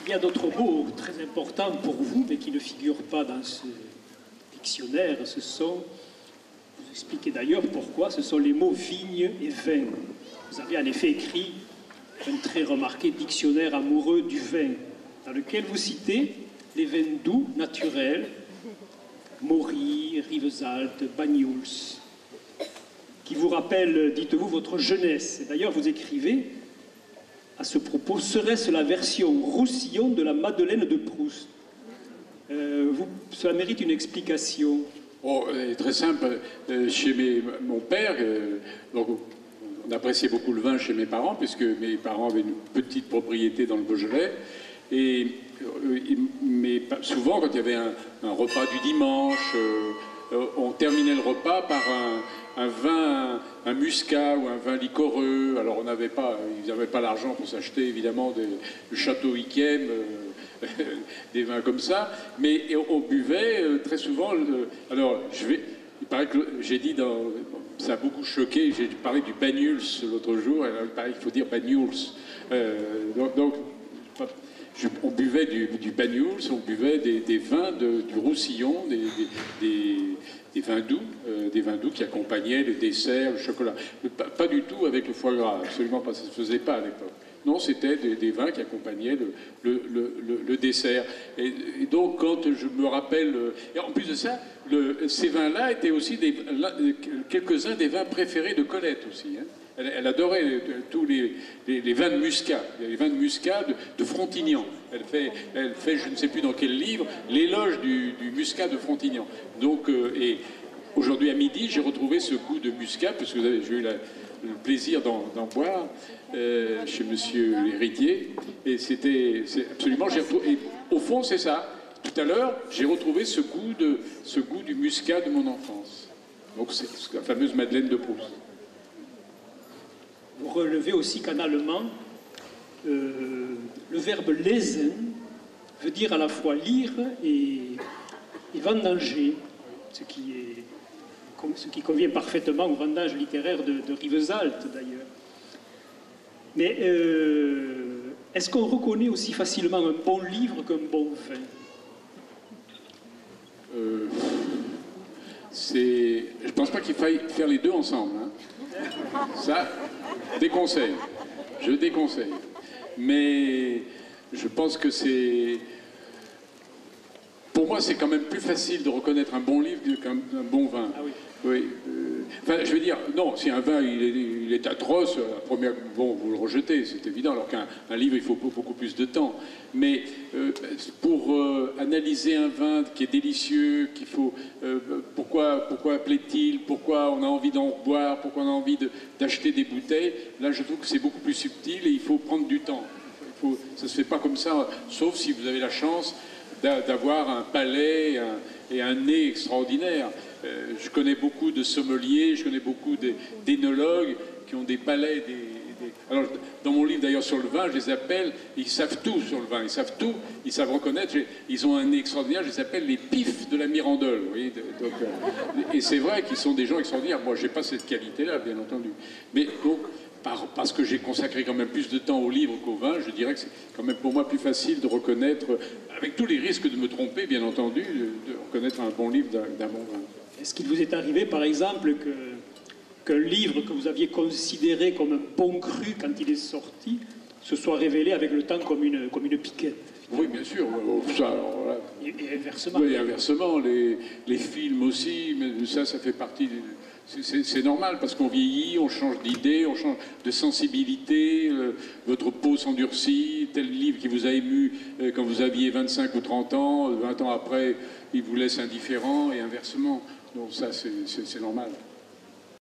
Il y a d'autres mots très importants pour vous, mais qui ne figurent pas dans ce dictionnaire. Ce sont, vous expliquez d'ailleurs pourquoi, ce sont les mots vigne et vin. Vous avez en effet écrit un très remarqué dictionnaire amoureux du vin, dans lequel vous citez les vins doux, naturels, Maury, Rivesaltes, Banyuls, qui vous rappellent, dites-vous, votre jeunesse. Et d'ailleurs, vous écrivez à ce propos, serait-ce la version Roussillon de la Madeleine de Proust? Cela mérite une explication. Oh, très simple. Chez mon père, donc, on appréciait beaucoup le vin chez mes parents, puisque mes parents avaient une petite propriété dans le Beaujolais. Mais souvent, quand il y avait un repas du dimanche, on terminait le repas par un vin, un muscat ou un vin liquoreux. Alors ils n'avaient pas l'argent pour s'acheter évidemment du Château Yquem, des vins comme ça, mais on buvait très souvent. Il paraît que j'ai dit ça a beaucoup choqué. J'ai parlé du Banyuls l'autre jour. Alors, il paraît qu'il faut dire Banyuls. On buvait du Banyuls, on buvait des vins du Roussillon, des vins doux qui accompagnaient le dessert, le chocolat. Pas du tout avec le foie gras, absolument pas, ça ne se faisait pas à l'époque. Non, c'était des vins qui accompagnaient le dessert. Et donc, quand je me rappelle... Et en plus de ça, ces vins-là étaient aussi quelques-uns des vins préférés de Colette aussi, hein. Elle adorait tous les vins de muscat, les vins de muscat de Frontignan. Elle fait, je ne sais plus dans quel livre, l'éloge du muscat de Frontignan. Donc, et aujourd'hui à midi, j'ai retrouvé ce goût de muscat, parce que j'ai eu le plaisir d'en boire chez Monsieur l'héritier. Et c'est absolument, et au fond, c'est ça. Tout à l'heure, j'ai retrouvé ce goût du muscat de mon enfance. Donc, c'est la fameuse Madeleine de Proust. Vous relevez aussi qu'en allemand, le verbe lesen veut dire à la fois lire et vendanger, ce qui convient parfaitement au vendage littéraire de Rivesaltes d'ailleurs. Mais est-ce qu'on reconnaît aussi facilement un bon livre qu'un bon vin? Je ne pense pas qu'il faille faire les deux ensemble, hein. Ça, je déconseille. Mais je pense que pour moi, c'est quand même plus facile de reconnaître un bon livre qu'un bon vin. Ah oui. Oui. Enfin, je veux dire, non, si un vin il est atroce, à première, bon, vous le rejetez, c'est évident, alors qu'un livre, il faut beaucoup plus de temps. Mais pour analyser un vin qui est délicieux, qu'il faut, pourquoi plaît-il, pourquoi on a envie d'en boire, pourquoi on a envie d'acheter des bouteilles, là, je trouve que c'est beaucoup plus subtil et il faut prendre du temps. Ça ne se fait pas comme ça, sauf si vous avez la chance d'avoir un palais et un nez extraordinaire. Je connais beaucoup de sommeliers, je connais beaucoup d'énologues qui ont des palais, Alors, dans mon livre d'ailleurs sur le vin, je les appelle, ils savent tout sur le vin, ils savent tout, ils savent reconnaître, ils ont un nez extraordinaire, je les appelle les pifs de la Mirandole. Vous voyez, donc, et c'est vrai qu'ils sont des gens extraordinaires. Moi, je n'ai pas cette qualité-là, bien entendu. Mais donc, parce que j'ai consacré quand même plus de temps au livre qu'au vin, je dirais que c'est quand même pour moi plus facile de reconnaître, avec tous les risques de me tromper, bien entendu, de reconnaître un bon livre d'un bon vin. Est-ce qu'il vous est arrivé, par exemple, qu'un livre que vous aviez considéré comme un bon cru quand il est sorti se soit révélé avec le temps comme une piquette? Oui, bien sûr. Ça, alors, là, et inversement. Oui, inversement. Les films aussi, mais ça fait partie... C'est normal, parce qu'on vieillit, on change d'idée, on change de sensibilité, votre peau s'endurcit, tel livre qui vous a ému quand vous aviez 25 ou 30 ans, 20 ans après, il vous laisse indifférent, et inversement. Donc ça, c'est normal.